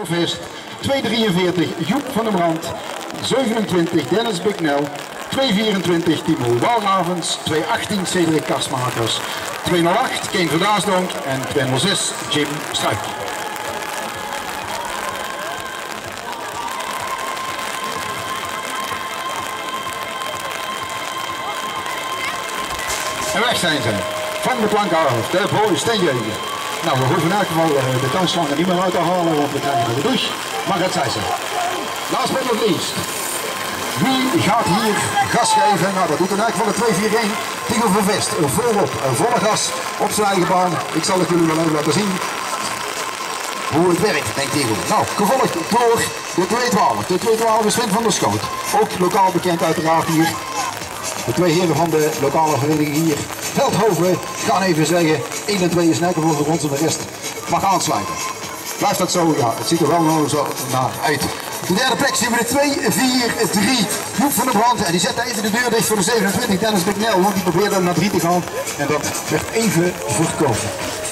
Vest, 243 Joep van der Brand, 27 Dennis Bucknell, 224 Timo Walravens, 218 Cedric Karsmakers, 208 Keen Verdaasdonk en 206 Jim Struik. En weg zijn ze, van de plankenhoofd, de Boy Stenjeugen. Nou, we hoeven in elk geval de dansslangen niet meer uit te halen, want we krijgen de douche. Maar het zijn ze. Last but not least. Wie gaat hier gas geven? Nou, dat doet in elk geval de 241. Tigo van Vest, volop, volle gas op zijn eigen baan. Ik zal het jullie wel even laten zien hoe het werkt, denkt Tigo. Nou, gevolgd door de 212. De 212 is Sven van der Schoot. Ook lokaal bekend uiteraard hier. De twee heren van de lokale vereniging hier, Veldhoven, gaan even zeggen, 1 en 2 is nekken voor de grond en de rest mag aansluiten. Blijft dat zo? Ja, het ziet er wel nou zo naar uit. De derde plek zien we de 2-4-3 Joep van der Brand en die zet even de deur dicht voor de 27 Dennis Bucknell, want die probeerde naar 3 te gaan en dat werd even voorkomen.